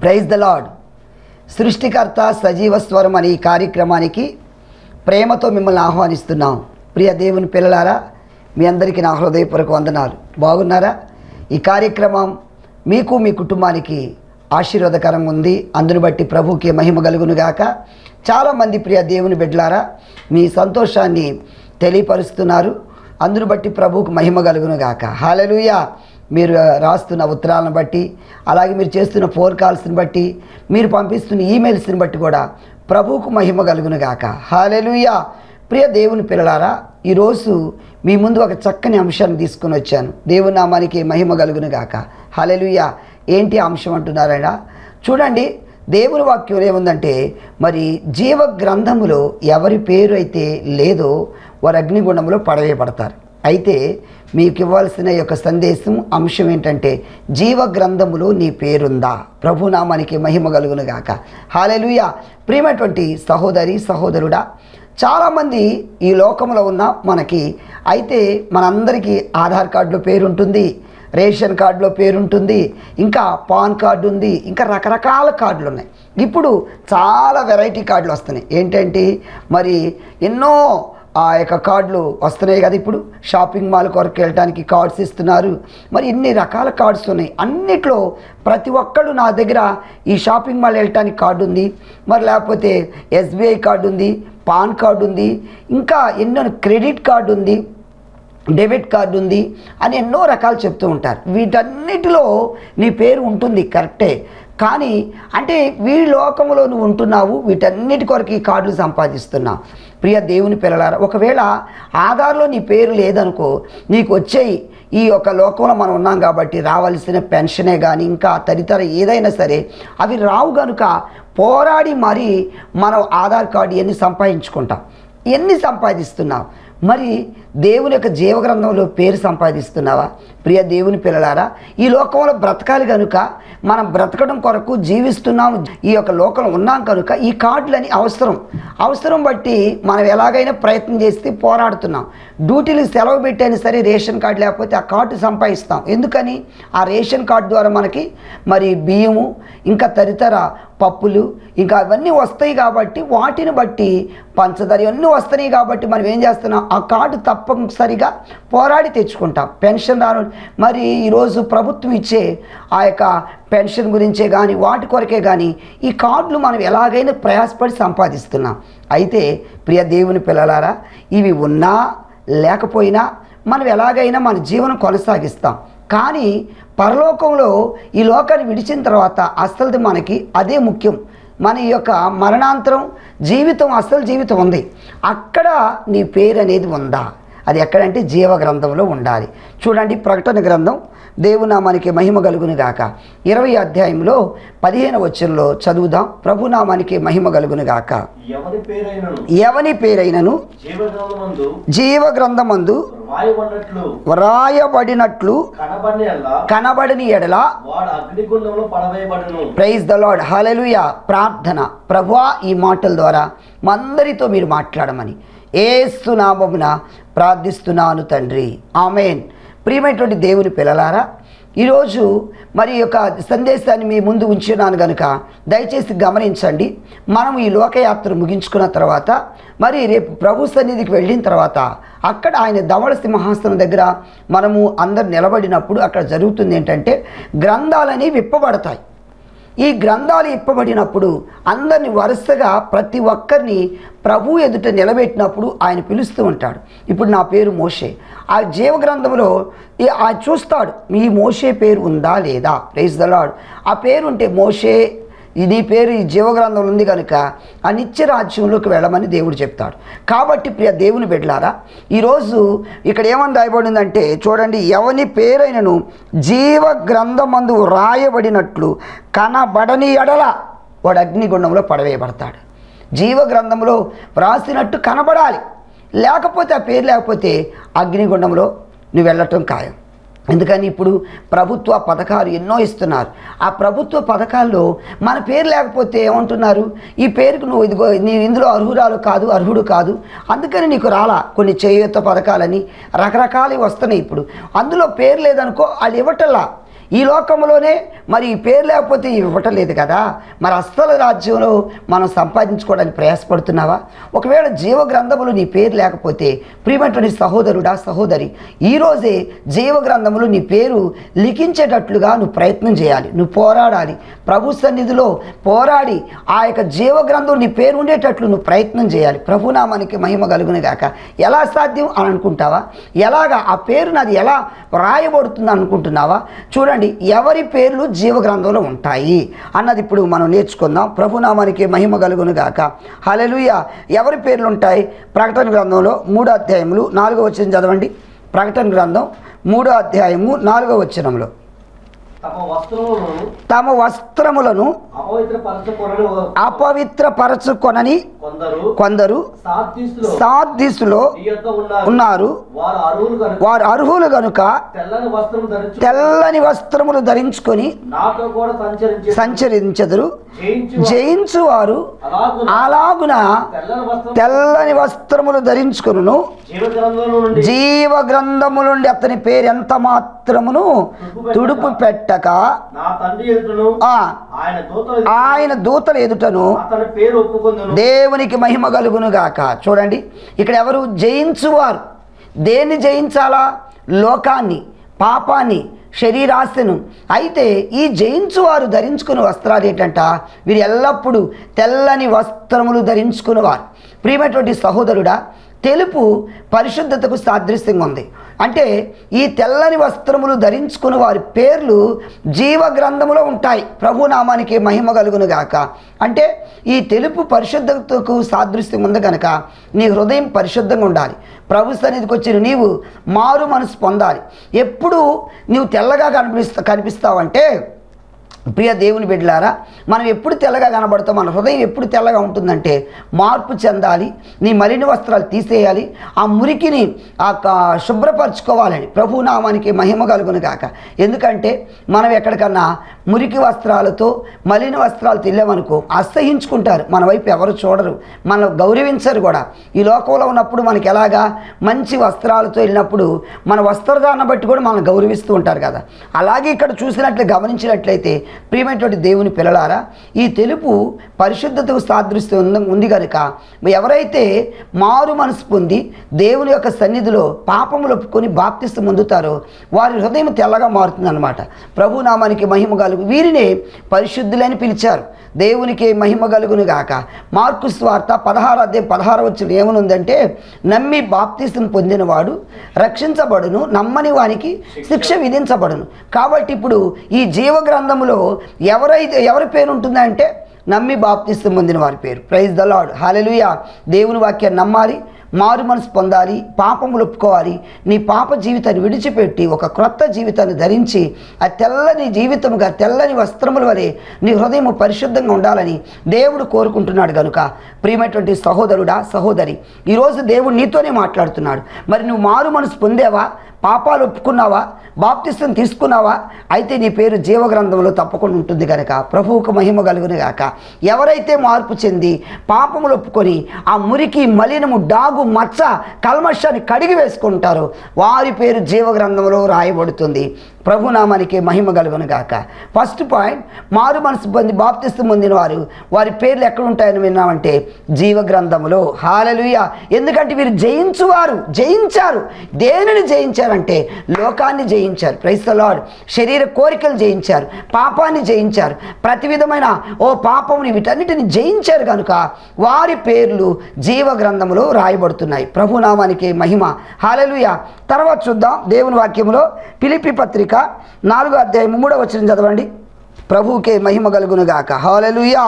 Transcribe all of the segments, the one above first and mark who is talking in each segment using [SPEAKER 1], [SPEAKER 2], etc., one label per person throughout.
[SPEAKER 1] Praise the lord. సృష్టికర్త సజీవ స్వరం అనే ఈ కార్యక్రమానికి ప్రేమతో మిమ్మల్ని ఆహ్వానిస్తున్నాం. ప్రియ దేవుని పిల్లలారా, మీ అందరికీ నా హృదయపూర్వక వందనాలు. బాగున్నారా? ఈ కార్యక్రమం మీకు మీ కుటుంబానికి ఆశీర్వాదకరంగా ఉంది. అందును బట్టి ప్రభువుకి మహిమ కలుగునుగాక. చాలామంది ప్రియ దేవుని బిడ్డలారా మీ సంతోషాన్ని తెలియపరుస్తున్నారు. అందును బట్టి ప్రభువుకు మహిమ కలుగునుగాక. హల్లెలూయా. మీరు రాస్తున్న ఉత్తరాలను బట్టి, అలాగే మీరు చేస్తున్న ఫోన్ కాల్స్ని బట్టి, మీరు పంపిస్తున్న ఈమెయిల్స్ని బట్టి కూడా ప్రభువుకు మహిమ కలుగునుగాక. హల్లెలూయా. ప్రియ దేవుని పిల్లలారా, ఈరోజు మీ ముందు ఒక చక్కని అంశాన్ని తీసుకొని వచ్చాను. దేవుని నామానికి మహిమ కలుగునుగాక. హల్లెలూయా. ఏంటి అంశం అంటున్నారా? చూడండి, దేవుని వాక్యం ఏముందంటే, మరి జీవ గ్రంథములో ఎవరి పేరు అయితే లేదో వారు అగ్నిగుండంలో పడవేయబడతారు. అయితే మీకు ఇవ్వాల్సిన యొక్క సందేశం అంశం ఏంటంటే, జీవ గ్రంథములో నీ పేరుందా? ప్రభునామానికి మహిమ కలుగునుగాక. హల్లెలూయా. ప్రియమైనటువంటి సహోదరి సహోదరుడా, చాలామంది ఈ లోకంలో ఉన్న మనకి అయితే మనందరికీ ఆధార్ కార్డులో పేరుంటుంది, రేషన్ కార్డులో పేరుంటుంది, ఇంకా పాన్ కార్డు ఉంది, ఇంకా రకరకాల కార్డులు ఉన్నాయి. ఇప్పుడు చాలా వెరైటీ కార్డులు వస్తున్నాయి. ఏంటంటే మరి ఎన్నో ఆ యొక్క కార్డులు వస్తున్నాయి కదా. ఇప్పుడు షాపింగ్ మాల్ కొరకు వెళ్ళడానికి కార్డ్స్ ఇస్తున్నారు. మరి ఇన్ని రకాల కార్డ్స్ ఉన్నాయి. అన్నిట్లో ప్రతి ఒక్కళ్ళు నా దగ్గర ఈ షాపింగ్ మాల్ వెళ్ళటానికి కార్డు ఉంది, మరి లేకపోతే ఎస్బీఐ కార్డు ఉంది, పాన్ కార్డు ఉంది, ఇంకా ఎన్నో క్రెడిట్ కార్డు ఉంది, డెబిట్ కార్డు ఉంది అని ఎన్నో రకాలు చెప్తూ ఉంటారు. వీటన్నిటిలో నీ పేరు ఉంటుంది, కరెక్టే. కానీ అంటే వీడి లోకంలో నువ్వు ఉంటున్నావు, వీటన్నిటి కొరకు ఈ కార్డులు సంపాదిస్తున్నావు. ప్రియ దేవుని పిల్లలారా, ఒకవేళ ఆధార్లో నీ పేరు లేదనుకో, నీకు వచ్చేయి ఈ యొక్క లోకంలో మనం ఉన్నాం కాబట్టి రావాల్సిన పెన్షనే కానీ ఇంకా తదితర ఏదైనా సరే అవి రావు కనుక పోరాడి మరీ మనం ఆధార్ కార్డు ఎన్ని సంపాదించుకుంటాం. ఎన్ని సంపాదిస్తున్నావు? మరి దేవుని యొక్క జీవగ్రంథంలో పేరు సంపాదిస్తున్నావా? ప్రియ దేవుని పిల్లలారా, ఈ లోకంలో బ్రతకాలి కనుక మనం బ్రతకడం కొరకు జీవిస్తున్నాం, ఈ యొక్క లోకంలో ఉన్నాం కనుక ఈ కార్డులని అవసరం బట్టి మనం ఎలాగైనా ప్రయత్నం చేస్తే పోరాడుతున్నాం. డ్యూటీలు సెలవు పెట్టైనా సరే రేషన్ కార్డు లేకపోతే ఆ కార్డు సంపాదిస్తాం. ఎందుకని? ఆ రేషన్ కార్డు ద్వారా మనకి మరి బియ్యము ఇంకా తదితర పప్పులు ఇంకా అవన్నీ వస్తాయి కాబట్టి, వాటిని బట్టి పంచదార ఇవన్నీ వస్తున్నాయి కాబట్టి మనం ఏం చేస్తున్నాం, ఆ కార్డు తప్పనిసరిగా పోరాడి తెచ్చుకుంటాం. పెన్షన్ రాను మరి ఈరోజు ప్రభుత్వం ఇచ్చే ఆ యొక్క పెన్షన్ గురించే కానీ వాటి కొరకే కానీ ఈ కార్డులు మనం ఎలాగైనా ప్రయాసపడి సంపాదిస్తున్నాం. అయితే ప్రియ దేవుని పిల్లలారా, ఇవి ఉన్నా లేకపోయినా మనం ఎలాగైనా మన జీవనం కొనసాగిస్తాం. కానీ పరలోకంలో ఈ లోకాన్ని విడిచిన తర్వాత అసలు మనకి అదే ముఖ్యం. మన యొక్క మరణాంతరం జీవితం, అసలు జీవితం ఉంది. అక్కడ నీ పేరు అనేది ఉందా? అది ఎక్కడంటే జీవ గ్రంథంలో ఉండాలి. చూడండి, ప్రకటన గ్రంథం దేవునామానికి మహిమ కలుగునుగాక 20వ అధ్యాయంలో 15వ వచనంలో చదువుదాం. ప్రభునామానికి మహిమ కలుగునుగాక. ఎవని పేరైనను జీవ గ్రంథమందు వ్రాయబడినట్లు కనబడని ఎడల. Praise the lord. హల్లెలూయా. ప్రార్థన. ప్రభువా, ఈ మాటల ద్వారా మందరితో మీరు మాట్లాడమని యేసు నామమున ప్రార్థిస్తున్నాను తండ్రి, ఆమేన్. ప్రియమైనటువంటి దేవుని పిల్లలారా, ఈరోజు మరి యొక్క సందేశాన్ని మీ ముందు ఉంచున్నాను కనుక దయచేసి గమనించండి. మనం ఈ లోకయాత్ర ముగించుకున్న తర్వాత మరి రేపు ప్రభు సన్నిధికి వెళ్ళిన తర్వాత అక్కడ ఆయన ధవళ సింహాసనం దగ్గర మనము అందరు నిలబడినప్పుడు అక్కడ జరుగుతుంది ఏంటంటే, గ్రంథాలని విప్పబడతాయి. ఈ గ్రంథాలు ఇప్పబడినప్పుడు అందరిని వరుసగా ప్రతి ఒక్కరిని ప్రభు ఎదుట నిలబెట్టినప్పుడు ఆయన పిలుస్తూ ఉంటాడు. ఇప్పుడు నా పేరు మోషే. ఆ జీవ గ్రంథంలో ఆయన చూస్తాడు, మీ మోషే పేరు ఉందా లేదా. Praise the lord. ఆ పేరు ఉంటే మోషే నీ పేరు ఈ జీవగ్రంథంలో ఉంది కనుక ఆ నిత్య రాజ్యంలోకి వెళ్ళమని దేవుడు చెప్తాడు. కాబట్టి ప్రియ దేవుని బిడ్డలారా, ఈరోజు ఇక్కడ ఏమని రాయబడిందంటే చూడండి, ఎవని పేరైనను జీవ గ్రంథమందు రాయబడినట్లు కనబడని ఎడల వాడు అగ్నిగుండంలో పడవేయబడతాడు. జీవ గ్రంథంలో వ్రాసినట్టు కనబడాలి, లేకపోతే ఆ పేరు లేకపోతే అగ్నిగుండంలో నువ్వు వెళ్ళటం ఖాయం. ఎందుకని ఇప్పుడు ప్రభుత్వ పథకాలు ఎన్నో ఇస్తున్నారు. ఆ ప్రభుత్వ పథకాల్లో మన పేరు లేకపోతే ఏమంటున్నారు, ఈ పేరుకు నువ్వు ఇదిగో నీ ఇందులో అర్హుడు కాదు, అందుకని నీకు రాలా. కొన్ని చేయూత పథకాలని రకరకాలు వస్తున్నాయి. ఇప్పుడు అందులో పేరు లేదనుకో, వాళ్ళు ఇవ్వటల్లా. ఈ లోకంలోనే మరి ఈ పేరు లేకపోతే ఇవ్వటం లేదు కదా, మరి అస్సలు రాజ్యంలో మనం సంపాదించుకోవడానికి ప్రయాసపడుతున్నావా? ఒకవేళ జీవ గ్రంథములు నీ పేరు లేకపోతే ప్రియమైనటువంటి సహోదరుడా సహోదరి, ఈరోజే జీవ గ్రంథములు నీ పేరు లిఖించేటట్లుగా నువ్వు ప్రయత్నం చేయాలి, నువ్వు పోరాడాలి. ప్రభు సన్నిధిలో పోరాడి ఆ యొక్క జీవ గ్రంథం నీ పేరు ఉండేటట్లు నువ్వు ప్రయత్నం చేయాలి. ప్రభునామానికి మహిమ కలుగును గాక. ఎలా సాధ్యం అని అనుకుంటావా? ఎలాగా ఆ పేరు నాది ఎలా రాయబడుతుంది అనుకుంటున్నావా? చూడండి, ఎవరి పేర్లు జీవ గ్రంథంలో ఉంటాయి అన్నది ఇప్పుడు మనం నేర్చుకుందాం. ప్రభునామానికి మహిమ కలుగును గాక. హల్లెలూయా. ఎవరి పేర్లు ఉంటాయి? ప్రకటన గ్రంథంలో 3వ అధ్యాయములు 4వ వచనం చదవండి. ప్రకటన గ్రంథం 3వ అధ్యాయము 4వ వచనంలో, తమ వస్త్రములను అపవిత్రపరచుకొనని కొందరు సార్దీసులో ఉన్నారు, వారు అర్హులు గనుక తెల్లని వస్త్రములు ధరించుకొని సంచరించెదరు. జయించువారు అలాగున తెల్లని వస్త్రములు ధరించుకొనును, జీవ గ్రంథము నుండి అతని పేరు ఎంత మాత్రమును తుడుపు పెట్టక ఆయన దూతల ఎదుటను దేవునికి మహిమ కలుగును గాక. చూడండి, ఇక్కడ ఎవరు జయించువారు? దేన్ని జయించాలా? లోకాన్ని, పాపాన్ని, శరీరాశను. అయితే ఈ జయించువారు ధరించుకునే వస్త్రాలు ఏంటంట? వీరు ఎల్లప్పుడూ తెల్లని వస్త్రములు ధరించుకునేవారు. ప్రియమైనటువంటి సహోదరుడా, తెలుపు పరిశుద్ధతకు సాదృశ్యంగా ఉంది. అంటే ఈ తెల్లని వస్త్రములు ధరించుకుని వారి పేర్లు జీవ గ్రంథములో ఉంటాయి. ప్రభునామానికి మహిమ కలుగును గాక. అంటే ఈ తెలుపు పరిశుద్ధతకు సాదృశ్యం ఉంది కనుక నీ హృదయం పరిశుద్ధంగా ఉండాలి. ప్రభు సన్నిధికి వచ్చిన నీవు మారు మనసు పొందాలి. ఎప్పుడు నీవు తెల్లగా కనిపిస్తావంటే ప్రియ దేవుని బిడ్డలారా, మనం ఎప్పుడు తెల్లగా కనబడతాం? మన హృదయం ఎప్పుడు తెల్లగా ఉంటుందంటే మార్పు చెందాలి. నీ మలిన వస్త్రాలు తీసేయాలి, ఆ మురికిని శుభ్రపరచుకోవాలని ప్రభునామానికి మహిమ కలుగును కాక. ఎందుకంటే మనం ఎక్కడికన్నా మురికి వస్త్రాలతో మలిన వస్త్రాలు తెల్లామనుకో అసహించుకుంటారు, మన వైపు ఎవరు చూడరు, మనం గౌరవించరు కూడా. ఈ లోకంలో ఉన్నప్పుడు మనకి ఎలాగా మంచి వస్త్రాలతో వెళ్ళినప్పుడు మన వస్త్రధారణ బట్టి కూడా మనం గౌరవిస్తూ ఉంటారు కదా. అలాగే ఇక్కడ చూసినట్లు గమనించినట్లయితే ప్రియమైనటువంటి దేవుని పిల్లలారా, ఈ తెలుపు పరిశుద్ధతకు సాదృశ్యం ఉంది కనుక ఎవరైతే మారు మనసు పొంది దేవుని యొక్క సన్నిధిలో పాపములు ఒప్పుకొని బాప్తిస్తం పొందుతారో వారి హృదయం తెల్లగా మారుతుంది అన్నమాట. ప్రభునామానికి మహిమ కలుగు. వీరినే పరిశుద్ధులని పిలిచారు. దేవునికి మహిమ కలుగును గాక. మార్కు సువార్త 16వ అధ్యాయం 16వ వచనం ఏమనుందంటే, నమ్మి బాప్తిస్తం పొందినవాడు రక్షించబడును, నమ్మని వానికి శిక్ష విధించబడును. కాబట్టి ఇప్పుడు ఈ జీవ గ్రంథములో ఎవరి పేరు ఉంటుందంటే నమ్మి బాప్తిస్తం పొందిన వారి పేరు. Praise the lord. హల్లెలూయా. దేవుని వాక్యాన్ని నమ్మాలి, మారు మనసు పొందాలి, పాపములు ఒప్పుకోవాలి. నీ పాప జీవితాన్ని విడిచిపెట్టి ఒక క్రొత్త జీవితాన్ని ధరించి ఆ తెల్లని జీవితముగా తెల్లని వస్త్రముల వలె నీ హృదయం పరిశుద్ధంగా ఉండాలని దేవుడు కోరుకుంటున్నాడు కనుక ప్రియమైనటువంటి సహోదరుడా సహోదరి, ఈరోజు దేవుడు నీతోనే మాట్లాడుతున్నాడు. మరి నువ్వు మారు మనసు పొందేవా? పాపాలు ఒప్పుకున్నావా? బాప్తిస్తం తీసుకున్నావా? అయితే నీ పేరు జీవగ్రంథంలో తప్పకుండా ఉంటుంది కనుక ప్రభువుకు మహిమ కలుగును గాక. ఎవరైతే మార్పు చెంది పాపములు ఒప్పుకొని ఆ మురికి మలినము డాగు మచ్చ కల్మషాన్ని కడిగి వేసుకుంటారో వారి పేరు జీవగ్రంథంలో రాయబడుతుంది. ప్రభునామానికి మహిమ కలుగును గాక. ఫస్ట్ పాయింట్, మారు మనసు పొంది బాప్తిస్తం పొందిన వారి పేర్లు ఎక్కడ ఉంటాయని విన్నామంటే జీవగ్రంథములో. హల్లెలూయా. ఎందుకంటే వీరు జయించారు. దేనిని జయించారంటే లోకాన్ని జయించారు. Praise the lord. శరీర కోరికలు జయించారు, పాపాన్ని జయించారు, ప్రతి విధమైన పాపముని వీటన్నిటిని జయించారు కనుక వారి పేర్లు జీవగ్రంథములో రాయబడుతున్నాయి. ప్రభునామానికి మహిమ. హల్లెలూయా. తర్వాత చూద్దాం దేవుని వాక్యంలో ఫిలిప్పీ పత్రిక 4వ అధ్యాయం 3వ వచనం చదవండి. ప్రభువుకే మహిమ కలుగును గాక. హల్లెలూయా.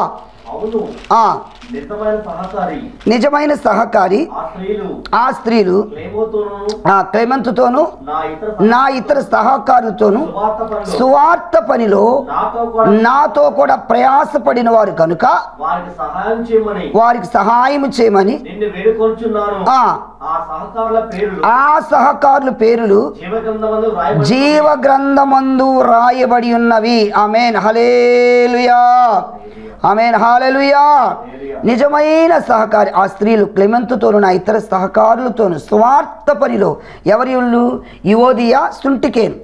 [SPEAKER 1] నిజమైన సహకారి ఆ స్త్రీలు క్లెమెంతుతోను నా ఇతర సహకారులతోను సువార్త పనిలో నాతో కూడా ప్రయాసపడిన వారు కనుక వారికి సహాయం చేయమని ఆ సహకారుల పేర్లు జీవగ్రంథమందు రాయబడి ఉన్నవి. ఆమేన్. హల్లెలూయా. ఆమేన్. హల్లెలూయా. నిజమైన సహకారి ఆ స్త్రీలు క్లెమెంతుతోను నా ఇతర సహకారులతోను స్వార్థ పనిలో ఎవరి యువోదియా సుంటికేన్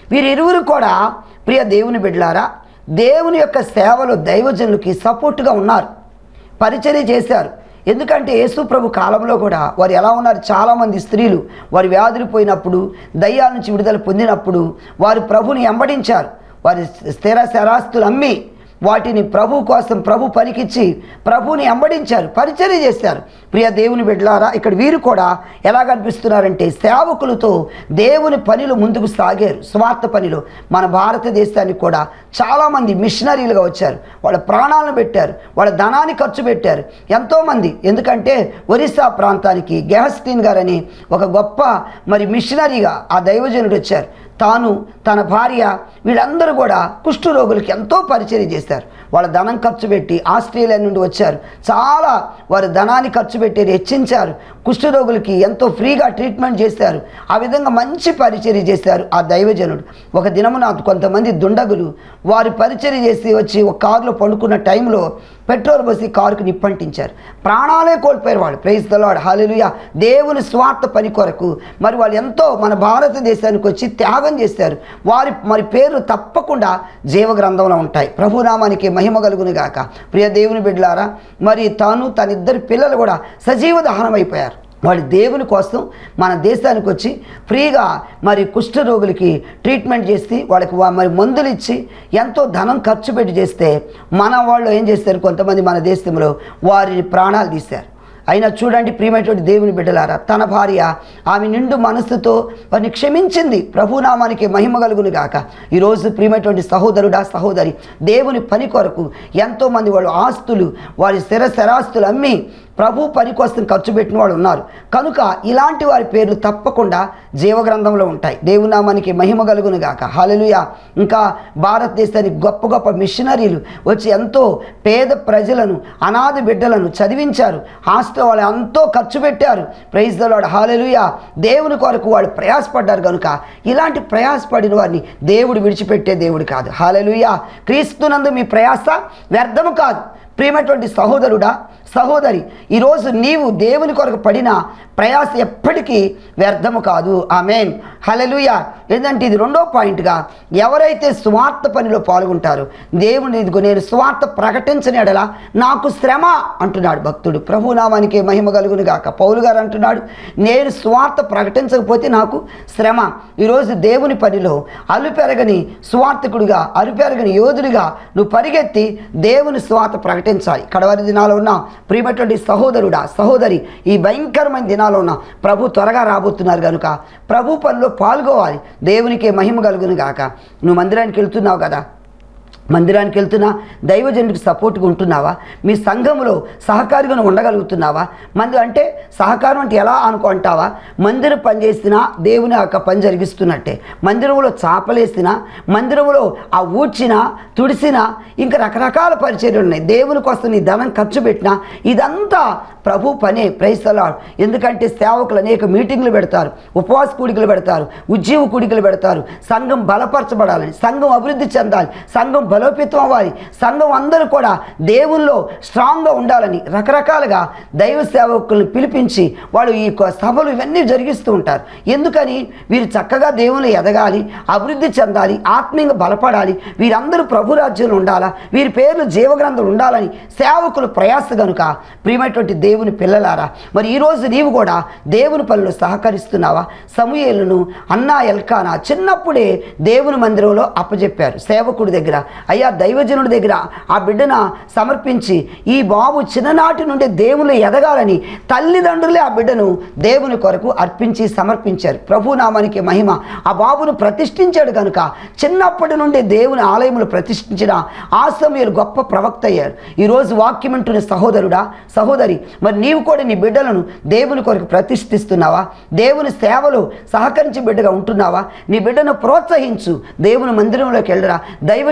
[SPEAKER 1] వీరిరువురు కూడా ప్రియ దేవుని బిడ్డలారా దేవుని యొక్క సేవలో దైవజనులకి సపోర్టుగా ఉన్నారు, పరిచర్య చేశారు. ఎందుకంటే యేసు ప్రభు కాలంలో కూడా వారు ఎలా ఉన్నారు, చాలామంది స్త్రీలు వారి వ్యాధులు పోయినప్పుడు, దయ్యాల నుంచి విడుదల పొందినప్పుడు వారు ప్రభుని వెంబడించారు. వారి స్థిర స్థిరాస్తులు అమ్మి వాటిని ప్రభు కోసం ప్రభు పనికిచ్చి ప్రభుని వెంబడించారు, పరిచర్య చేశారు. ప్రియ దేవుని బిడ్డలారా ఇక్కడ వీరు కూడా ఎలా కనిపిస్తున్నారంటే సేవకులతో దేవుని పనిలో ముందుకు సాగారు. స్వార్థ పనిలో మన భారతదేశానికి కూడా చాలామంది మిషనరీలుగా వచ్చారు, వాళ్ళ ప్రాణాలను పెట్టారు, వాళ్ళ ధనాన్ని ఖర్చు పెట్టారు ఎంతోమంది. ఎందుకంటే ఒరిస్సా ప్రాంతానికి గెహస్టీన్ గారని ఒక గొప్ప మిషనరీగా ఆ దైవజనుడు వచ్చారు. తాను తన భార్య వీళ్ళందరూ కూడా కుష్ఠరోగులకి ఎంతో పరిచర్య చేశారు. వాళ్ళ ధనం ఖర్చు పెట్టి ఆస్ట్రేలియా నుండి వచ్చారు, చాలా వారి ధనాన్ని ఖర్చు పెట్టి హెచ్చించారు. కుష్ఠరోగులకి ఎంతో ఫ్రీగా ట్రీట్మెంట్ చేశారు. ఆ విధంగా మంచి పరిచర్య చేశారు ఆ దైవజనుడు. ఒక దినమున కొంతమంది దుండగులు వారి పరిచర్య చేసి వచ్చి ఒక కారులో పండుకున్న టైంలో పెట్రోల్ పోసి కారుకు నిప్పంటించారు, ప్రాణాలే కోల్పోయారు వాళ్ళు. ప్రైజ్ ద లార్డ్, హల్లెలూయా. దేవుని స్వార్థ పని కొరకు వాళ్ళు ఎంతో మన భారతదేశానికి వచ్చి త్యాగం చేశారు. వారి పేర్లు తప్పకుండా జీవగ్రంథంలో ఉంటాయి. ప్రభునామానికి మహిమ కలుగును గాక. ప్రియ దేవుని బిడ్డలారా తాను తన ఇద్దరు పిల్లలు కూడా సజీవ దహనం అయిపోయారు. వాళ్ళు దేవుని కోసం మన దేశానికి వచ్చి ఫ్రీగా కుష్ఠరోగులకి ట్రీట్మెంట్ చేసి వాళ్ళకి మందులు ఇచ్చి ఎంతో ధనం ఖర్చు పెట్టి చేస్తే మన వాళ్ళు ఏం చేస్తారు, కొంతమంది మన దేశంలో వారి ప్రాణాలు తీశారు. అయినా చూడండి ప్రియమైనటువంటి దేవుని బిడ్డలారా, తన భార్య ఆమె నిండు మనస్సుతో వారిని క్షమించింది. ప్రభునామానికి మహిమ కలుగును గాక. ఈరోజు ప్రియమైనటువంటి సహోదరుడా సహోదరి, దేవుని పని కొరకు ఎంతోమంది వాళ్ళు ఆస్తులు వారి స్థిరాస్తులు అమ్మి ప్రభు పని కోసం ఖర్చు పెట్టిన వాళ్ళు ఉన్నారు. కనుక ఇలాంటి వారి పేర్లు తప్పకుండా జీవగ్రంథంలో ఉంటాయి. దేవునామానికి మహిమ కలుగును గాక. హల్లెలూయా. ఇంకా భారతదేశానికి గొప్ప గొప్ప మిషనరీలు వచ్చి ఎంతో పేద ప్రజలను, అనాథ బిడ్డలను చదివించారు. హాస్టల్ వాళ్ళు ఎంతో ఖర్చు పెట్టారు. ప్రైజ్ ద లార్డ్, హల్లెలూయా. దేవుని కొరకు వాళ్ళు ప్రయాసపడ్డారు. కనుక ఇలాంటి ప్రయాసపడిన వారిని దేవుడు విడిచిపెట్టే దేవుడు కాదు. హల్లెలూయా. క్రీస్తునందు మీ ప్రయాస వ్యర్థము కాదు. ప్రియమైనటువంటి సహోదరుడా సహోదరి, ఈరోజు నీవు దేవుని కొరకు పడిన ప్రయాస ఎప్పటికీ వ్యర్థము కాదు. ఆమేన్, హల్లెలూయా. ఏంటంటే ఇది రెండో పాయింట్గా, ఎవరైతే స్వార్థ పనిలో పాల్గొంటారో దేవుని నేను స్వార్థ ప్రకటించని ఎడల నాకు శ్రమ అంటున్నాడు భక్తుడు. ప్రభునామానికి మహిమ కలుగును గాక. పౌలు గారు అంటున్నాడు, నేను స్వార్థ ప్రకటించకపోతే నాకు శ్రమ. ఈరోజు దేవుని పనిలో అలుపెరగని స్వార్థకుడిగా, అలుపెరగని యోధుడిగా నువ్వు పరిగెత్తి దేవుని స్వార్థ ప్రకటించాలి. కడవరి దినాలు ఉన్న ప్రియమైనటువంటి సహోదరుడా సహోదరి, ఈ భయంకరమైన దినాల్లో ఉన్న ప్రభు త్వరగా రాబోతున్నారు కనుక ప్రభు పనిలో పాల్గొవాలి. దేవునికి మహిమ కలుగును గాక. నువ్వు మందిరానికి వెళ్తున్నావు కదా, మందిరానికి వెళ్తున్నా దైవజనుడికి సపోర్ట్గా ఉంటున్నావా? మీ సంఘంలో సహకారిగా ఉండగలుగుతున్నావా? అంటే సహకారం అంటే ఎలా అనుకుంటావా? మందిరం పని చేసినా దేవుని యొక్క పని జరిగిస్తున్నట్టే. మందిరంలో చాపలేసినా, మందిరంలో ఆ ఊడ్చినా, తుడిసినా, ఇంకా రకరకాల పరిచర్యలు ఉన్నాయి. దేవుని కోసం నీ ధనం ఖర్చు పెట్టినా ఇదంతా ప్రభు పనే. Praise the lord. ఎందుకంటే సేవకులు అనేక మీటింగ్లు పెడతారు, ఉపవాస కూడికలు పెడతారు, ఉద్యోగ కూడికలు పెడతారు. సంఘం బలపరచబడాలని, సంఘం అభివృద్ధి చెందాలి, సంఘం బలోపేతం అవ్వాలి, సంఘం అందరూ కూడా దేవుల్లో స్ట్రాంగ్గా ఉండాలని రకరకాలుగా దైవ సేవకులను పిలిపించి వాళ్ళు ఈ సభలు ఇవన్నీ జరిగిస్తూ ఉంటారు. ఎందుకని? వీరు చక్కగా దేవుళ్ళు ఎదగాలి, అభివృద్ధి చెందాలి, ఆత్మీయంగా బలపడాలి, వీరందరూ ప్రభు రాజ్యంలో ఉండాలా, వీరి పేర్లు జీవగ్రంథం ఉండాలని సేవకులు ప్రయాస. కనుక ప్రియమైనటువంటి దేవుని పిల్లలారా, ఈరోజు నీవు కూడా దేవుని పనులు సహకరిస్తున్నావా? సమూయేలును అన్నా ఎల్కానా చిన్నప్పుడే దేవుని మందిరంలో అప్పచెప్పారు సేవకుడి దగ్గర. అయ్యా దైవజనుడి దగ్గర ఆ బిడ్డను సమర్పించి ఈ బాబు చిన్ననాటి నుండి దేవుని ఎదగాలని తల్లిదండ్రులే ఆ బిడ్డను దేవుని కొరకు అర్పించి సమర్పించారు. ప్రభునామానికి మహిమ. ఆ బాబును ప్రతిష్ఠించాడు కనుక చిన్నప్పటి నుండి దేవుని ఆలయములు ప్రతిష్ఠించిన ఆ సమయంలో గొప్ప ప్రవక్త అయ్యారు. ఈరోజు వాక్యం వింటున్న సహోదరుడా సహోదరి, నీవు కూడా నీ బిడ్డలను దేవుని కొరకు ప్రతిష్ఠిస్తున్నావా? దేవుని సేవలో సహకరించి బిడ్డగా ఉంటున్నావా? నీ బిడ్డను ప్రోత్సహించు. దేవుని మందిరంలోకి వెళ్ళరా, దైవజనుడితో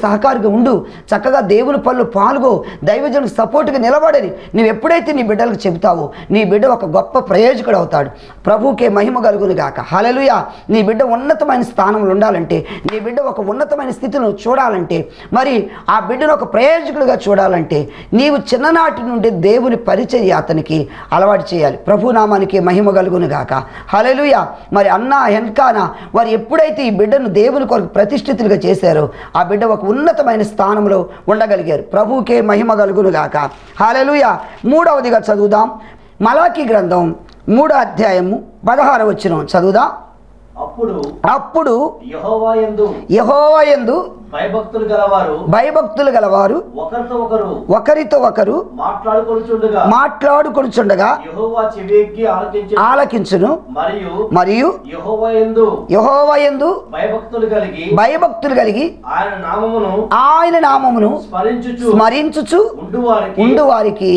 [SPEAKER 1] సహకారిగా ఉండు, చక్కగా దేవుని పనులు పాల్గో, దైవజనులకు సపోర్ట్గా నిలబడని నువ్వు ఎప్పుడైతే నీ బిడ్డలకు చెబుతావో నీ బిడ్డ ఒక గొప్ప ప్రయోజకుడు అవుతాడు. ప్రభువుకే మహిమ కలుగును గాక. హల్లెలూయా. నీ బిడ్డ ఉన్నతమైన స్థానంలో ఉండాలంటే, నీ బిడ్డ ఒక ఉన్నతమైన స్థితిని చూడాలంటే, మరి ఆ బిడ్డను ఒక ప్రయోజకుడిగా చూడాలంటే నీవు చిన్ననాటి నుండి దేవుని పరిచర్య అతనికి అలవాటు చేయాలి. ప్రభునామానికి మహిమ కలుగును గాక. హల్లెలూయా. మరి అన్న హెన్కానా వారు ఎప్పుడైతే ఈ బిడ్డను దేవుని కొరకు ప్రతిష్ఠితులుగా చేశారో ఆ బిడ్డ ఒక ఉన్నతమైన స్థానంలో ఉండగలిగారు. ప్రభువుకే మహిమ కలుగును గాక. హల్లెలూయా. మూడవదిగా చదువుదాం. మలాకీ గ్రంథం 3వ అధ్యాయము 16వ వచనం చదువుదాం. అప్పుడు యెహోవా యందు భయభక్తులు గలవారు ఒకరితో ఒకరు మాట్లాడుకొనుచుండగా ఆలకించును. మరియు యెహోవా యందు భయభక్తులు కలిగి ఆయన నామమును స్మరించుచు ఉండు వారికి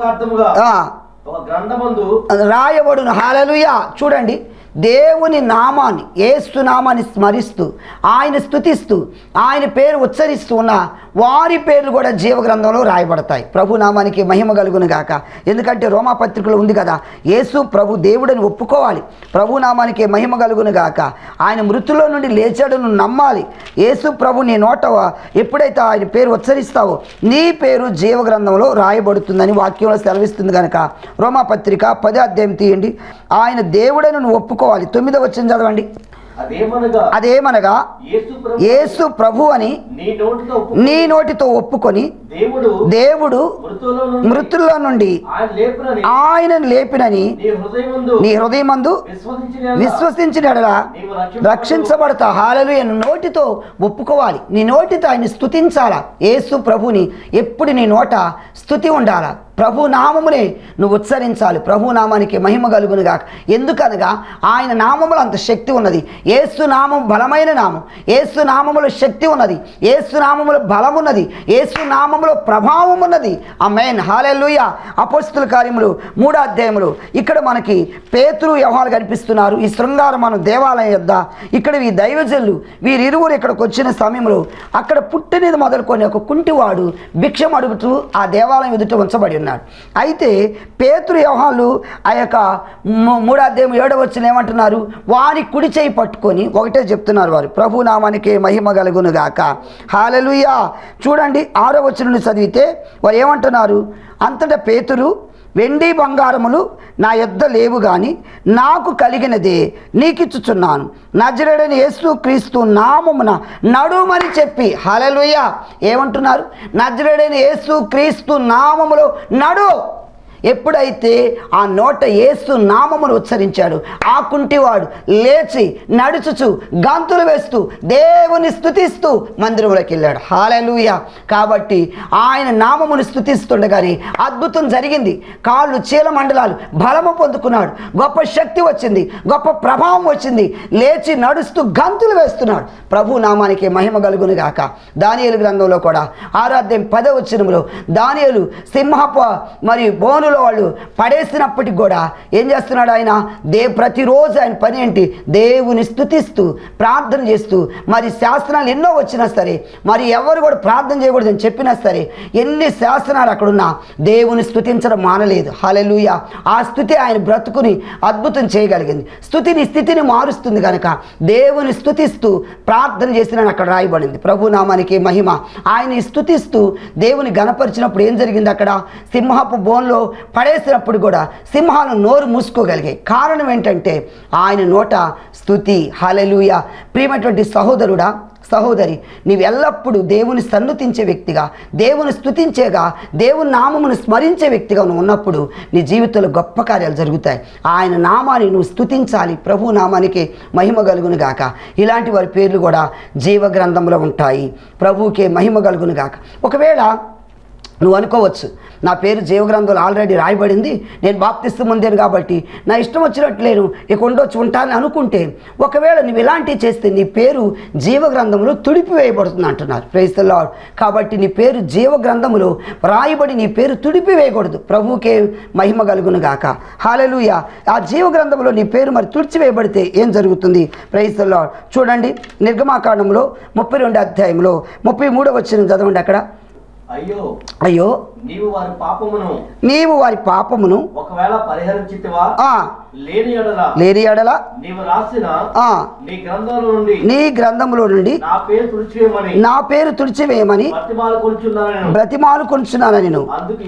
[SPEAKER 1] రాయబడును. హల్లెలూయా. చూడండి, దేవుని నామాన్ని, యేసు నామాన్ని స్మరిస్తూ ఆయన స్తుతిస్తూ ఆయన పేరు ఉచ్చరిస్తూ ఉన్న వారి పేర్లు కూడా జీవగ్రంథంలో రాయబడతాయి. ప్రభు నామానికి మహిమ కలుగును గాక. ఎందుకంటే రోమాపత్రికలో ఉంది కదా, యేసు ప్రభు దేవుడని ఒప్పుకోవాలి. ప్రభు నామానికి మహిమ కలుగును గాక. ఆయన మృతుల్లో నుండి లేచాడను నమ్మాలి. యేసు ప్రభు నీ నోట ఎప్పుడైతే ఆయన పేరు ఉచ్చరిస్తావో నీ పేరు జీవగ్రంథంలో రాయబడుతుందని వాక్యంలో సెలవిస్తుంది కనుక రోమాపత్రిక 10వ అధ్యాయం తీయండి. ఆయన దేవుడని నువ్వు ఒప్పుకోవాలి. 9వ వచనం చదవండి. అదేమనగా యేసు ప్రభు అని నీ నోటితో ఒప్పుకొని దేవుడు మృతుల్లో నుండి ఆయనను లేపినని నీ హృదయమందు విశ్వసించిన ఎడల రక్షించబడతా. హల్లెలూయా. నోటితో ఒప్పుకోవాలి, నీ నోటితో ఆయన స్తుతించాలా. యేసు ప్రభుని ఎప్పుడు నీ నోట స్తుతి ఉండాలా. ప్రభు నామమునే నువ్వు ఉచ్చరించాలి. ప్రభు నామానికి మహిమ కలుగును గాక. ఎందుకనగా ఆయన నామములో అంత శక్తి ఉన్నది. యేసు నామం బలమైన నామం. యేసు నామములో శక్తి ఉన్నది. యేసు నామములో బలం ఉన్నది. యేసు నామములో ప్రభావం ఉన్నది. ఆమేన్. హల్లెలూయా. అపోస్తలుల కార్యములు 3వ అధ్యాయములు ఇక్కడ మనకి పేతురు యోహాను కనిపిస్తున్నారు. ఈ శృంగారమను దేవాలయం యొద్ద ఇక్కడ ఈ దైవజనులు వీరిరువురు ఇక్కడికి వచ్చిన సమయంలో అక్కడ పుట్టినది మొదలుకొని ఒక కుంటివాడు భిక్షం అడుగుతూ ఆ దేవాలయం ఎదుట ఉంచబడి ఉన్నాడు. అయితే పేతురు యోహాను ఆ యొక్క 3వ అధ్యాయం 7వ వచనం ఏమంటున్నారు? వారి కుడి చేయి పట్టుకొని ఒకటే చెప్తున్నారు వారు. ప్రభు నామానికి మహిమ కలుగును గాక. హల్లెలూయా. చూడండి 6వ వచనం నుండి చదివితే వారు ఏమంటున్నారు? అంతటా పేతురు, వెండి బంగారములు నా యొద్ద లేవు గాని నాకు కలిగినదే నీకిచ్చుచున్నాను. నజరేయుడైన యేసు క్రీస్తు నామమున నడుమని చెప్పి. హల్లెలూయా. ఏమంటున్నారు? నజరేయుడైన యేసు క్రీస్తు నామములో నడు. ఎప్పుడైతే ఆ నోట యేసు నామమును ఉచ్చరించాడు ఆ కుంటివాడు లేచి నడుచుచు గంతులు వేస్తూ దేవుని స్తుతిస్తూ మందిరంలోకి వెళ్ళాడు. హల్లెలూయా. కాబట్టి ఆయన నామమును స్తుతిస్తుండగానే అద్భుతం జరిగింది. కాళ్ళు చీలమండలాలు బలము పొందుకున్నాడు. గొప్ప శక్తి వచ్చింది, గొప్ప ప్రభావం వచ్చింది. లేచి నడుస్తూ గంతులు వేస్తున్నాడు. ప్రభు నామానికి మహిమ కలుగును గాక. దానియేలు గ్రంథంలో కూడా 6వ అధ్యాయం 10వ వచనంలో దానియేలు సింహపు మరియు బోను వాళ్ళు పడేసినప్పటికి కూడా ఏం చేస్తున్నాడు ఆయన? ప్రతిరోజు ఆయన పని ఏంటి? దేవుని స్తుతిస్తూ ప్రార్థన చేస్తూ, మరి శాస్త్రాలు ఎన్నో వచ్చినా సరే, మరి ఎవరు కూడా ప్రార్థన చేయకూడదని చెప్పినా సరే, ఎన్ని శాస్త్రాలు అక్కడున్నా దేవుని స్తుతించడం మానలేదు. హల్లెలూయా. ఆ స్తుతి ఆయన బ్రతుకుని అద్భుతం చేయగలిగింది. స్తుతిని స్థితిని మారుస్తుంది కనుక దేవుని స్తుతిస్తూ ప్రార్థన చేసిన అక్కడ రాయబడింది. ప్రభు నామానికి మహిమ. ఆయన స్తుతిస్తూ దేవుని గణపరిచినప్పుడు ఏం జరిగింది? అక్కడ సింహపు బోన్లో పడేసినప్పుడు కూడా సింహాలు నోరు మూసుకోగలిగాయి. కారణం ఏంటంటే ఆయన నోట స్తుతి. హల్లెలూయా. ప్రియమైనటువంటి సహోదరుడా, సహోదరి, నీవు ఎల్లప్పుడూ దేవుని సన్నుతించే వ్యక్తిగా, దేవుని స్తుతించేగా, దేవుని నామమును స్మరించే వ్యక్తిగా నువ్వు ఉన్నప్పుడు నీ జీవితంలో గొప్ప కార్యాలు జరుగుతాయి. ఆయన నామాన్ని నువ్వు స్తుతించాలి. ప్రభు నామానికి మహిమ కలుగును గాక. ఇలాంటి వారి పేర్లు కూడా జీవ గ్రంథంలో ఉంటాయి. ప్రభువుకే మహిమ కలుగును గాక. ఒకవేళ నువ్వు అనుకోవచ్చు, నా పేరు జీవగ్రంథంలో ఆల్రెడీ రాయబడింది, నేను బాప్తిస్తం పొందాను కాబట్టి నా ఇష్టం వచ్చినట్టు నేను ఇక ఉంటానని అనుకుంటే, ఒకవేళ నువ్వు ఇలాంటివి చేస్తే నీ పేరు జీవగ్రంథంలో తుడిపివేయబడుతుంది అంటున్నారు. Praise the lord. కాబట్టి నీ పేరు జీవగ్రంథంలో రాయబడి నీ పేరు తుడిపివేయకూడదు. ప్రభువుకే మహిమ కలుగును గాక. హల్లెలూయా. ఆ జీవగ్రంథంలో నీ పేరు మరి తుడిచివేయబడితే ఏం జరుగుతుంది? Praise the lord. చూడండి, నిర్గమాకాండంలో 32వ అధ్యాయంలో 33వ వచనం చదవండి. అక్కడ అయ్యో నీవు వారి పాపమును ఒకవేళ పరిహరించితివా, లేని ఎడల నీవు రాసిన నీ గ్రంథములో నుండి నా పేరు తుడిచివేయమని బ్రతిమాలుకొనుచున్నాను నేను.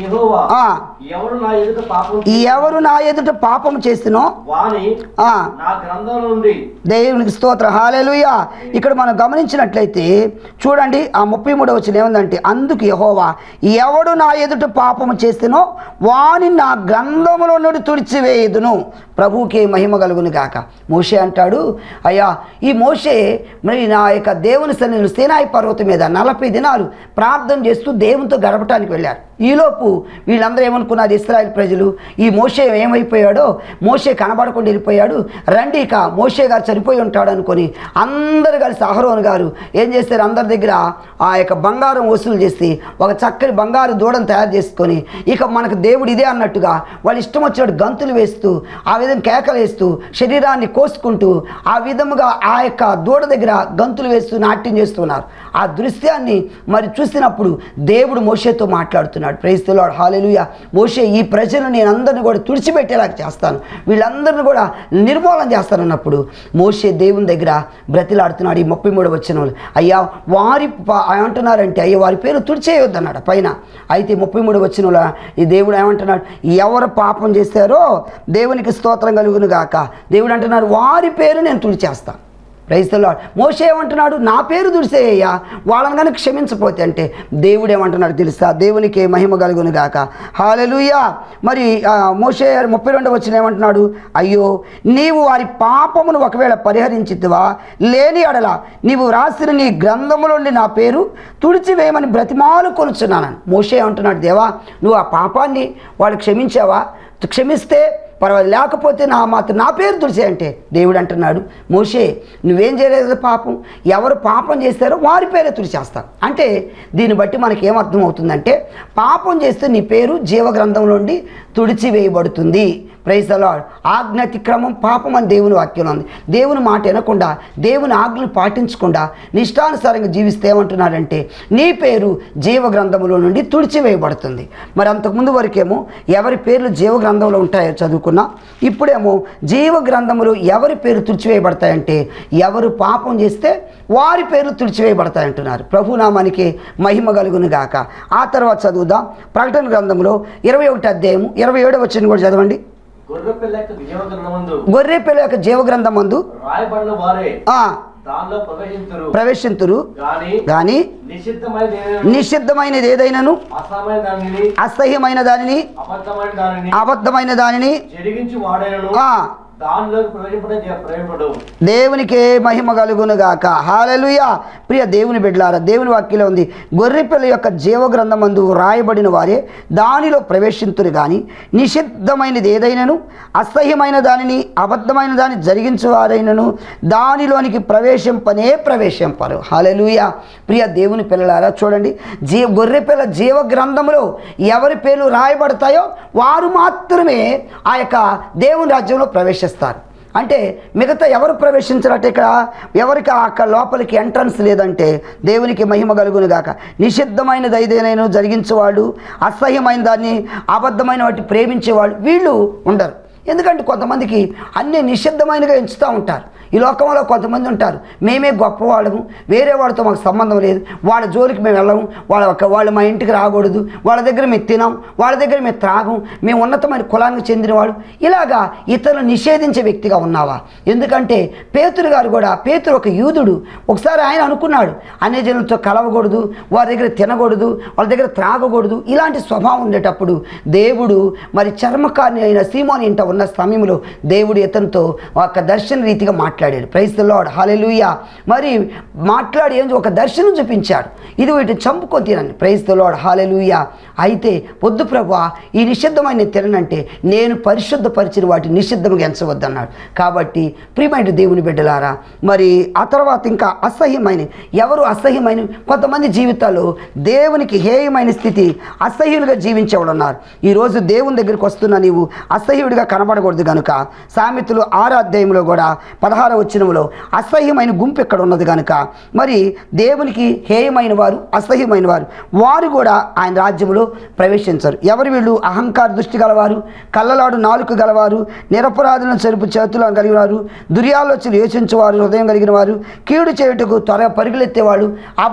[SPEAKER 1] ఎవరు నా ఎదుట పాపము చేసినో దేవునికి స్తోత్రం. హల్లెలూయా. ఇక్కడ మనం గమనించినట్లయితే చూడండి, ఆ 33వ వచనం ఏముందంటే, అందుకు యెహోవా ఎవడు నా ఎదుట పాపము చేసినో వాని నా గ్రంథములో నుండి తుడిచివేయుదును. ప్రభువుకి మహిమ కలుగును గాక. మోషే అంటాడు, అయ్యా ఈ మోషే మరి నా యొక్క దేవుని సన్నిధిలో సీనాయి పర్వతం మీద 40 దినాలు ప్రార్థన చేస్తూ దేవునితో గడపటానికి వెళ్ళారు. ఈలోపు వీళ్ళందరూ ఏమనుకున్నారు, ఇశ్రాయేల్ ప్రజలు, ఈ మోషే ఏమైపోయాడో, మోషే కనబడకుండా వెళ్ళిపోయాడు, రండి ఇక మోషే గారు చనిపోయి ఉంటాడు అనుకొని అందరు కలిసి అహరోను గారు ఏం చేస్తారు, అందరి దగ్గర ఆ యొక్క బంగారం వసూలు చేసి ఒక చక్కని బంగారు దూడను తయారు చేసుకొని ఇక మనకు దేవుడు ఇదే అన్నట్టుగా వాళ్ళు ఇష్టం వచ్చినట్టు గంతులు వేస్తూ ఆ విధంగా కేకలు వేస్తూ శరీరాన్ని కోసుకుంటూ ఆ విధముగా ఆ యొక్క దూడ దగ్గర గంతులు వేస్తూ నాట్యం చేస్తున్నారు. ఆ దృశ్యాన్ని మరి చూసినప్పుడు దేవుడు మోషేతో మాట్లాడుతున్నాడు. Praise the lord. హల్లెలూయా. మోషే ఈ ప్రజలను నేను అందరిని కూడా తుడిచిపెట్టేలాగా చేస్తాను, వీళ్ళందరిని కూడా నిర్మూలన చేస్తానన్నప్పుడు మోషే దేవుని దగ్గర బ్రతిలాడుతున్నాడు. ఈ 33వ వచనంలో అయ్యా వారి ఏమంటున్నారంటే, అయ్యా వారి పేరు తుడిచేయొద్దు అన్నాడు పైన. అయితే 33వ వచనంలో ఈ దేవుడు ఏమంటున్నాడు, ఎవరు పాపం చేస్తారో దేవునికి స్తోత్రం కలుగును గాక. దేవుడు అంటున్నాడు, వారి పేరు నేను తుడిచేస్తాను. Praise the lord. మోషే ఏమంటున్నాడు, నా పేరు తుడిసేయ్యా వాళ్ళని కనుక క్షమించపోతే అంటే దేవుడు ఏమంటున్నాడు తెలుసా? దేవునికి మహిమ కలుగును గాక. హల్లెలూయా. మరి మోషే 32వ వచనం ఏమంటున్నాడు, అయ్యో నీవు వారి పాపమును ఒకవేళ పరిహరించితివా, లేని ఎడల నీవు రాసిన నీ గ్రంథములోని నా పేరు తుడిచివేయమని బ్రతిమాలు కొలుచున్నాను. మోషే అంటున్నాడు, దేవా నువ్వు ఆ పాపాన్ని వాళ్ళు క్షమించావా? క్షమిస్తే పర్వాలేదు, లేకపోతే నా పేరు తుడిచే అంటే దేవుడు అంటున్నాడు, మోషే నువ్వేం చేయలేదు పాపం, ఎవరు పాపం చేస్తారో వారి పేరే తుడిచేస్తాను. అంటే దీన్ని బట్టి మనకి ఏమర్థం అవుతుందంటే, పాపం చేస్తే నీ పేరు జీవగ్రంథంలో నుండి తుడిచివేయబడుతుంది. Praise the lord. ఆజ్ఞాతిక్రమం పాపం అని దేవుని వాక్యంలో ఉంది. దేవుని మాట వినకుండా దేవుని ఆజ్ఞలు పాటించకుండా నిష్టానుసారంగా జీవిస్తే ఏమంటున్నాడంటే నీ పేరు జీవగ్రంథంలో నుండి తుడిచివేయబడుతుంది. మరి అంతకుముందు వరకేమో ఎవరి పేర్లు జీవగ్రంథంలో ఉంటాయో చదువుకున్నా, ఇప్పుడేమో జీవగ్రంథములు ఎవరి పేరు తుడిచివేయబడతాయంటే ఎవరు పాపం చేస్తే వారి పేర్లు తుడిచివేయబడతాయంటున్నారు. ప్రభునామానికి మహిమ కలుగును గాక. ఆ తర్వాత చదువుదాం, ప్రకటన గ్రంథంలో 21వ అధ్యాయము 27వ వచనం కూడా చదవండి. గొర్రెపిల్ల యొక్క జీవగ్రంథమందు ప్రవేశింతురు గాని నిషిద్ధమైనది ఏదైనాను అసహ్యమైన దానిని అబద్ధమైన దానిని దేవునికే మహిమ కలుగును గాక. హల్లెలూయా. ప్రియ దేవుని బిడ్డలారా, దేవుని వాక్యంలో ఉంది, గొర్రెపిల్ల యొక్క జీవగ్రంథమందు రాయబడిన వారే దానిలో ప్రవేశింతురు కానీ నిషిద్ధమైనది ఏదైనాను అసహ్యమైన దానిని అబద్ధమైన దాన్ని జరిగించేవారైనను దానిలోనికి ప్రవేశింపరు. హల్లెలూయా. ప్రియ దేవుని పిల్లలారా చూడండి, గొర్రెపిల్ల జీవగ్రంథంలో ఎవరి పేర్లు రాయబడతాయో వారు మాత్రమే ఆ యొక్క దేవుని రాజ్యంలో ప్రవేశిస్తారు. అంటే మిగతా ఎవరు ప్రవేశించారంటే ఇక్కడ ఎవరికి అక్కడ లోపలికి ఎంట్రన్స్ లేదంటే దేవునికి మహిమ కలుగును గాక. నిషిద్ధమైనది ఏదైనా జరిగించేవాళ్ళు, అసహ్యమైన దాన్ని అబద్ధమైన వాటిని ప్రేమించేవాళ్ళు వీళ్ళు ఉండరు. ఎందుకంటే కొంతమందికి అన్నీ నిషిద్ధమైనగా ఎంచుతూ ఉంటారు. ఈ లోకంలో కొంతమంది ఉంటారు, మేమే గొప్పవాళ్ళము, వేరే వాడితో మాకు సంబంధం లేదు, వాళ్ళ జోలికి మేము వెళ్ళము, వాళ్ళు మా ఇంటికి రాకూడదు, వాళ్ళ దగ్గర మేము తినాం, వాళ్ళ దగ్గర మేము త్రాగం, మేము ఉన్నతమైన కులానికి చెందినవాడు, ఇలాగా ఇతరులు నిషేధించే వ్యక్తిగా ఉన్నావా? ఎందుకంటే పేతురు గారు కూడా, పేతురు ఒక యూదుడు, ఒకసారి ఆయన అనుకున్నాడు అన్య జనులతో కలవకూడదు, వారి దగ్గర తినకూడదు, వాళ్ళ దగ్గర త్రాగకూడదు, ఇలాంటి స్వభావం ఉండేటప్పుడు దేవుడు మరి చర్మకారిని అయిన సీమోని ఇంట ఉన్న సమయంలో దేవుడు ఇతనితో ఒక దర్శన రీతిగా మాట్లాడాడు. ప్రైజ్ ది లార్డ్, హల్లెలూయా. మరి మాట్లాడి ఒక దర్శనం చూపించాడు, ఇది వీటిని చంపుకొని తినండి. ప్రైజ్ ది లార్డ్, హల్లెలూయా. అయితే వద్దు ప్రభువా, ఈ నిషిద్ధమైన తిననంటే నేను పరిశుద్ధపరిచిన వాటిని నిషిద్ధంగా ఎంచవద్దన్నాడు. కాబట్టి ప్రియమైన దేవుని బిడ్డలారా, మరి ఆ తర్వాత ఇంకా అసహ్యమైన, ఎవరు అసహ్యమైన, కొంతమంది జీవితాల్లో దేవునికి హేయమైన స్థితి, అసహ్యులుగా జీవించేవాడు ఉన్నారు. ఈరోజు దేవుని దగ్గరికి వస్తున్న నీవు అసహ్యుడిగా కనబడకూడదు కనుక సామెతలు 6వ అధ్యాయంలో కూడా 16వ వచనంలో అసహ్యమైన గుంపు ఇక్కడ ఉన్నది కనుక, మరి దేవునికి హేయమైన వారు, అసహ్యమైన వారు, వారు కూడా ఆయన రాజ్యంలో ప్రవేశించరు. ఎవరు వీళ్ళు? అహంకార దృష్టి గలవారు, కళ్ళలాడు నాలుక గలవారు, నిరపరాధులను చెరుపు చేతులను కలిగిన వారు, దుర్యాలోచనలు యోచించేవారు, హృదయం కలిగిన వారు, కీడు చేయుటకు త్వరగా పరుగులెత్తేవాడు,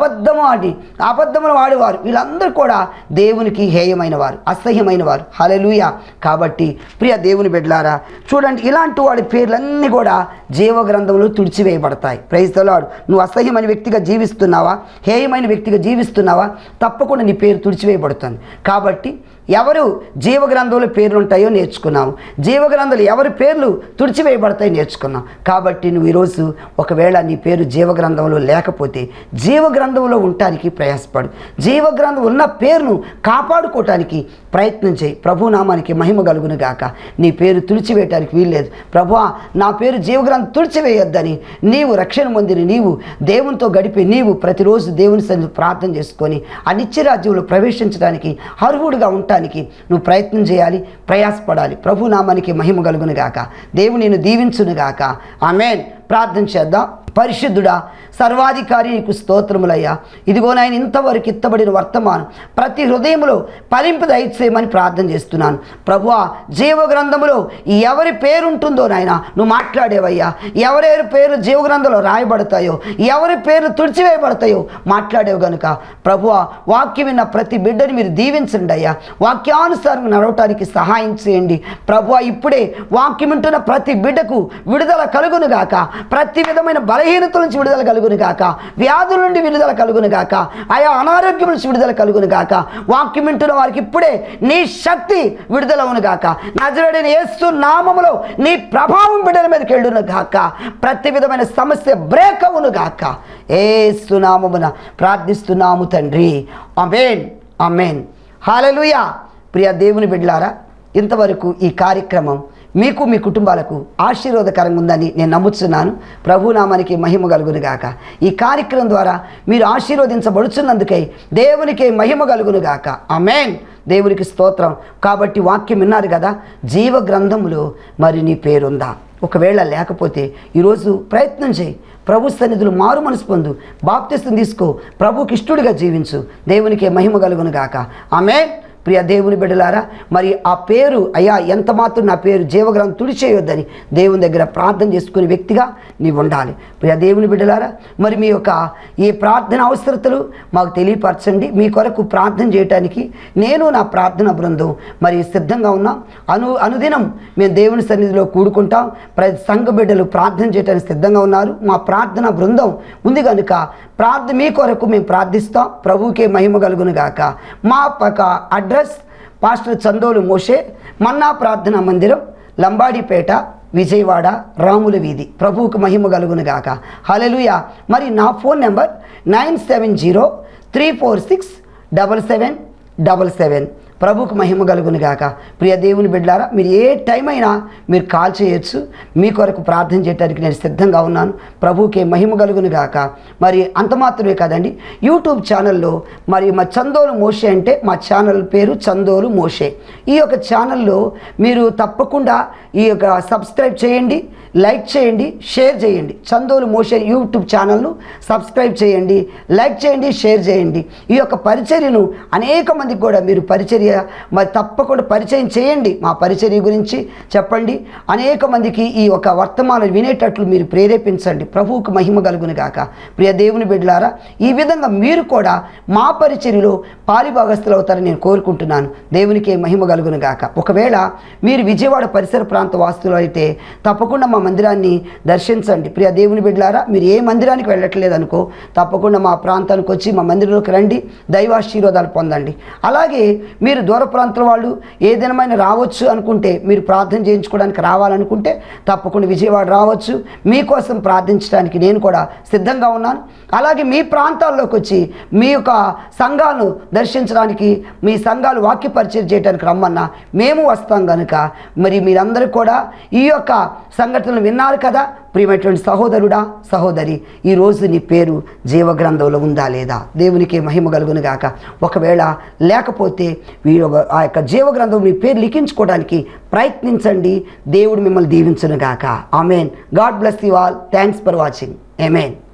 [SPEAKER 1] అబద్ధములు వాడేవారు, వీళ్ళందరూ కూడా దేవునికి హేయమైన వారు, అసహ్యమైన వారు. హల్లెలూయా. కాబట్టి ప్రియ దేవుని బిడ్డలారా, చూడండి, ఇలాంటి వాడి పేర్లన్నీ కూడా జీవగ్రంథంలో తుడిచివేయబడతాయి. Praise the lord. నువ్వు అసహ్యమైన వ్యక్తిగా జీవిస్తున్నావా, హేయమైన వ్యక్తిగా జీవిస్తున్నావా, తప్పకుండా నీ పేరు తుడిచివేయబడుతుంది. కాబట్టి ఎవరు జీవగ్రంథంలో పేర్లు ఉంటాయో నేర్చుకున్నాము, జీవగ్రంథాలు ఎవరి పేర్లు తుడిచివేయబడతాయో నేర్చుకున్నాం. కాబట్టి నువ్వు ఈరోజు ఒకవేళ నీ పేరు జీవగ్రంథంలో లేకపోతే జీవగ్రంథంలో ఉండటానికి ప్రయాసపడు, జీవగ్రంథం ఉన్న పేరును కాపాడుకోవటానికి ప్రయత్నం చేయి. ప్రభునామానికి మహిమ కలుగును గాక. నీ పేరు తుడిచివేయటానికి వీల్లేదు. ప్రభువా, నా పేరు జీవగ్రంథం తుడిచివేయొద్దని నీవు రక్షణ పొందిన నీవు, దేవునితో గడిపి నీవు ప్రతిరోజు దేవుని సన్నిధిలో ప్రార్థన చేసుకొని ఆ నిత్యరాజ్యంలో ప్రవేశించడానికి అర్హుడుగా ఉంటానికి నువ్వు ప్రయత్నం చేయాలి, ప్రయాసపడాలి. ప్రభునామానికి మహిమ కలుగును గాక. దేవుని నిన్ను దీవించును గాక. ఆమేన్. ప్రార్థన చేద్దాం. పరిశుద్ధుడా, సర్వాధికారి, నీకు స్తోత్రములయ్యా. ఇదిగో నాయన, ఇంతవరకు ఎత్తబడిన వర్తమానం ప్రతి హృదయంలో ఫలింపు దయచేయమని ప్రార్థన చేస్తున్నాను. ప్రభువా, జీవగ్రంథములో ఎవరి పేరు ఉంటుందో నాయన నువ్వు మాట్లాడేవయ్యా. ఎవరెవరి పేర్లు జీవగ్రంథంలో రాయబడతాయో, ఎవరి పేర్లు తుడిచివేయబడతాయో మాట్లాడేవు గనుక ప్రభువా, వాక్యం విన్న ప్రతి బిడ్డని మీరు దీవించండి అయ్యా. వాక్యానుసారంగా నడవటానికి సహాయం చేయండి ప్రభువా. ఇప్పుడే వాక్యం వింటున్న ప్రతి బిడ్డకు విడుదల కలుగును గాక. ప్రతి విధమైన బలహీనతల నుంచి విడుదల కలుగును గాక. వ్యాధుల నుండి విడుదల కలుగును గాక. ఆయా అనారోగ్యం నుంచి విడుదల కలుగును గాక. వాక్యం వింటున్న వారికి ఇప్పుడే నీ శక్తి విడుదల అవును గాక. నజరేయుడైన యేసు నామములో నీ ప్రభావం బిడ్డల మీదకి వెళ్ళును గాక. ప్రతి విధమైన సమస్య బ్రేక్ అవును గాక. యేసు నామమున ప్రార్థిస్తున్నాము తండ్రి. ఆమేన్, ఆమేన్, హల్లెలూయా. ప్రియ దేవుని బిడ్డలారా, ఇంతవరకు ఈ కార్యక్రమం మీకు మీ కుటుంబాలకు ఆశీర్వాదకరంగా ఉందని నేను నమ్ముతున్నాను. ప్రభునామానికి మహిమ కలుగును గాక. ఈ కార్యక్రమం ద్వారా మీరు ఆశీర్వదించబడుచున్నందుకై దేవునికి మహిమ కలుగును గాక. ఆమేన్. దేవునికి స్తోత్రం. కాబట్టి వాక్యం విన్నారు కదా, జీవ గ్రంథములో మరి నీ పేరుందా? ఒకవేళ లేకపోతే ఈరోజు ప్రయత్నం చేయి. ప్రభు సన్నిధులు మారు మనసు పొందు, బాప్తిసం తీసుకో, ప్రభుకి ఇష్టడుగా జీవించు. దేవునికి మహిమ కలుగును గాక. ఆమేన్. ప్రియ దేవుని బిడ్డలారా, మరి ఆ పేరు అయ్యా ఎంత మాత్రం నా పేరు జీవగ్రంథం తుడిచేయొద్దని దేవుని దగ్గర ప్రార్థన చేసుకునే వ్యక్తిగా నీవు ఉండాలి. ప్రియ దేవుని బిడ్డలారా, మరి మీ యొక్క ఈ ప్రార్థన అవసరతలు మాకు తెలియపరచండి. మీ కొరకు ప్రార్థన చేయటానికి నేను నా ప్రార్థన బృందం మరి సిద్ధంగా ఉన్నాం. అనుదినం మేము దేవుని సన్నిధిలో కూడుకుంటాం. ప్రతి సంఘ బిడ్డలు ప్రార్థన చేయడానికి సిద్ధంగా ఉన్నారు. మా ప్రార్థన బృందం ఉంది కనుక మీ కొరకు మేము ప్రార్థిస్తాం. ప్రభువుకే మహిమ కలుగును గాక. మా పక్క అడ్రస్ పాస్టర్ చందోలు మోషే, మన్నా ప్రార్థనా మందిరం, లంబాడిపేట, విజయవాడ, రాముల వీధి. ప్రభువుకు మహిమ కలుగును గాక. హల్లెలూయా. మరి నా ఫోన్ నెంబర్ 9703467777. ప్రభుకు మహిమ కలుగును గాక. ప్రియ దేవుని బిడ్డలారా, మీరు ఏ టైం అయినా మీరు కాల్ చేయొచ్చు. మీ కొరకు ప్రార్థన చేయడానికి నేను సిద్ధంగా ఉన్నాను. ప్రభుకే మహిమ కలుగును గాక. మరి అంత మాత్రమే కాదండి, యూట్యూబ్ ఛానల్లో మరి మా చందోలు మోషే అంటే మా ఛానల్ పేరు చందోలు మోషే. ఈ యొక్క ఛానల్లో మీరు తప్పకుండా ఈ యొక్క సబ్స్క్రైబ్ చేయండి, లైక్ చేయండి, షేర్ చేయండి. చందోలు మోషే యూట్యూబ్ ఛానల్ను సబ్స్క్రైబ్ చేయండి, లైక్ చేయండి, షేర్ చేయండి. ఈ యొక్క పరిచర్యను అనేక మందికి కూడా మీరు పరిచర్య మరి తప్పకుండా పరిచయం చేయండి. మా పరిచర్య గురించి చెప్పండి. అనేక మందికి ఈ ఒక వర్తమానం వినేటట్లు మీరు ప్రేరేపించండి. ప్రభువుకు మహిమ కలుగును గాక. ప్రియ దేవుని బిడ్డలారా, ఈ విధంగా మీరు కూడా మా పరిచర్యలో పాలిభాగస్తులు అవుతారని నేను కోరుకుంటున్నాను. దేవునికి మహిమ కలుగును గాక. ఒకవేళ మీరు విజయవాడ పరిసర ప్రాంత వాస్తులు అయితే తప్పకుండా మా మందిరాన్ని దర్శించండి. ప్రియ దేవుని బిడ్డలారా, మీరు ఏ మందిరానికి వెళ్ళట్లేదు అనుకో, తప్పకుండా మా ప్రాంతానికి వచ్చి మా మందిరంలోకి రండి, దైవాశీర్వాదాలు పొందండి. అలాగే మీరు మీరు దూర ప్రాంతాల వాళ్ళు ఏ దినమైన రావచ్చు అనుకుంటే, మీరు ప్రార్థన చేయించుకోవడానికి రావాలనుకుంటే తప్పకుండా విజయవాడ రావచ్చు. మీకోసం ప్రార్థించడానికి నేను కూడా సిద్ధంగా ఉన్నాను. అలాగే మీ ప్రాంతాల్లోకి వచ్చి మీ యొక్క సంఘాలను దర్శించడానికి, మీ సంఘాలు వాక్య పరిచయం చేయడానికి రమ్మన్నా మేము వస్తాం కనుక మరి మీరందరూ కూడా ఈ యొక్క సంఘటనలు విన్నారు కదా. ప్రియమైనటువంటి సహోదరుడా, సహోదరి, ఈరోజు నీ పేరు జీవగ్రంథంలో ఉందా లేదా? దేవునికి మహిమ కలుగును గాక. ఒకవేళ లేకపోతే ఆ యొక్క జీవగ్రంథం మీ పేరు లిఖించుకోవడానికి ప్రయత్నించండి. దేవుడు మిమ్మల్ని దీవించును గాక. ఆమెన్. God bless you all. Thanks for watching. Amen.